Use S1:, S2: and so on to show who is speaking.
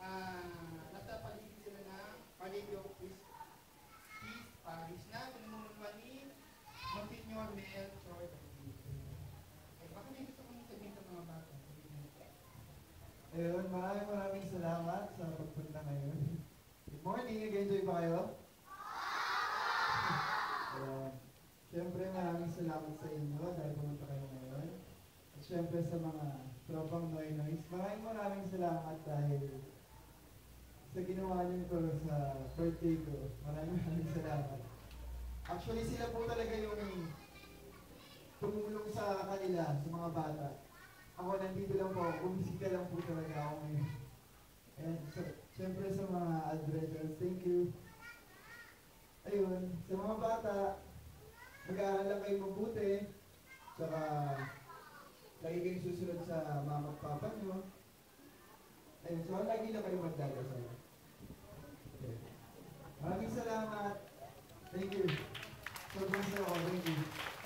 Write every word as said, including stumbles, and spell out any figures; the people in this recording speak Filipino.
S1: uh, nasa paligid sila na Paranaque Peace Parish na pinamumunuan ni Monsignor Mel Troy. Eh, baka may gusto kong sabihin sa mga bata.
S2: Ayun, maraming maraming salamat sa pagpunta ngayon. Good morning, nag-enjoy ba kayo? Ayun. Siyempre maraming salamat sa inyo dahil pumunta kayo ngayon. At siyempre sa mga tropang Noinois, maraming maraming salamat dahil sa ginawa niyo ko sa birthday ko. Maraming maraming salamat. Actually, sila po talaga yung tumulong sa kanila, sa mga bata. Ako nandito lang po, bumisita lang po talaga ako ngayon. And so, siyempre sa mga Aldredians, thank you. Ayun, sa mga bata, mag-aaral lang kayo mabuti, tsaka lagi kayong susunod sa mama at papa nyo. Ayun, so lagi lang kayo magdadasal. Okay. Maraming salamat. Thank you. So, thank you.